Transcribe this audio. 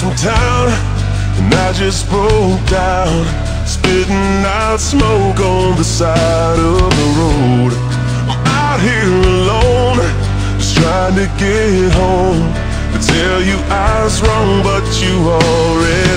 from town, and I just broke down, spitting out smoke on the side of the road. I'm out here alone, just trying to get home, to tell you I was wrong, but you already